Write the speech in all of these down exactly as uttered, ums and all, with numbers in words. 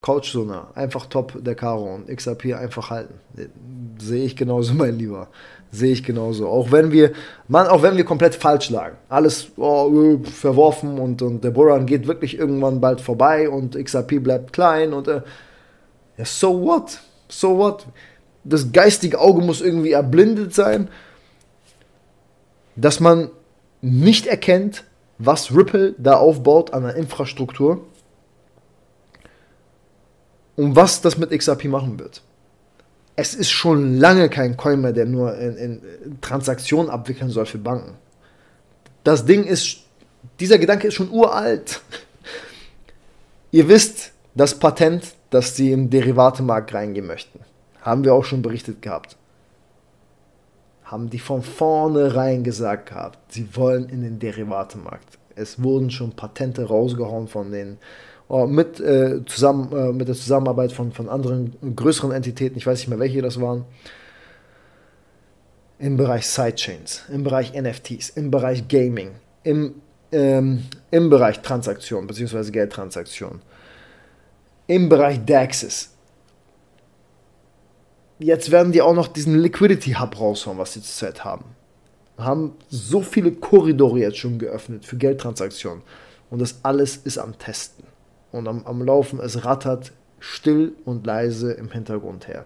Couchzone, einfach top der Karo und X R P einfach halten. Sehe ich genauso, mein Lieber. Sehe ich genauso. Auch wenn wir, man, auch wenn wir komplett falsch lagen. Alles oh, verworfen und, und der Bullrun geht wirklich irgendwann bald vorbei und X R P bleibt klein und äh, ja, so what? So what? Das geistige Auge muss irgendwie erblindet sein, dass man nicht erkennt, was Ripple da aufbaut an der Infrastruktur und was das mit X R P machen wird. Es ist schon lange kein Coin mehr, der nur in, in Transaktionen abwickeln soll für Banken. Das Ding ist, dieser Gedanke ist schon uralt. Ihr wisst, das Patent, dass sie im Derivatemarkt reingehen möchten. Haben wir auch schon berichtet gehabt. Haben die von vornherein gesagt gehabt, sie wollen in den Derivatemarkt. Es wurden schon Patente rausgehauen von den, oh, mit, äh, zusammen, äh, mit der Zusammenarbeit von, von anderen größeren Entitäten, ich weiß nicht mehr welche das waren, im Bereich Sidechains, im Bereich N F Ts, im Bereich Gaming, im, ähm, im Bereich Transaktionen bzw. Geldtransaktionen, im Bereich D A Xs. Jetzt werden die auch noch diesen Liquidity Hub raushauen, was sie zurzeit haben. Haben so viele Korridore jetzt schon geöffnet für Geldtransaktionen. Und das alles ist am Testen. Und am, am Laufen, es rattert still und leise im Hintergrund her.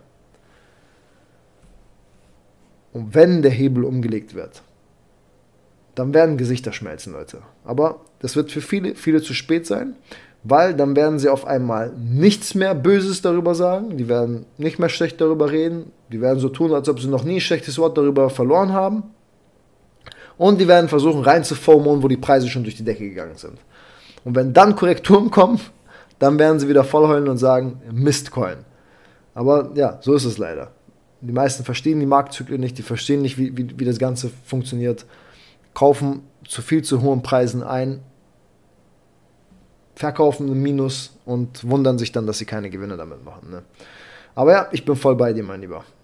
Und wenn der Hebel umgelegt wird, dann werden Gesichter schmelzen, Leute. Aber das wird für viele, viele zu spät sein. Weil dann werden sie auf einmal nichts mehr Böses darüber sagen, die werden nicht mehr schlecht darüber reden, die werden so tun, als ob sie noch nie ein schlechtes Wort darüber verloren haben und die werden versuchen reinzuformen, wo die Preise schon durch die Decke gegangen sind. Und wenn dann Korrekturen kommen, dann werden sie wieder vollheulen und sagen, Mistcoin. Aber ja, so ist es leider. Die meisten verstehen die Marktzyklen nicht, die verstehen nicht, wie, wie, wie das Ganze funktioniert, kaufen zu viel zu hohen Preisen ein, verkaufen im Minus und wundern sich dann, dass sie keine Gewinne damit machen. Ne? Aber ja, ich bin voll bei dir, mein Lieber.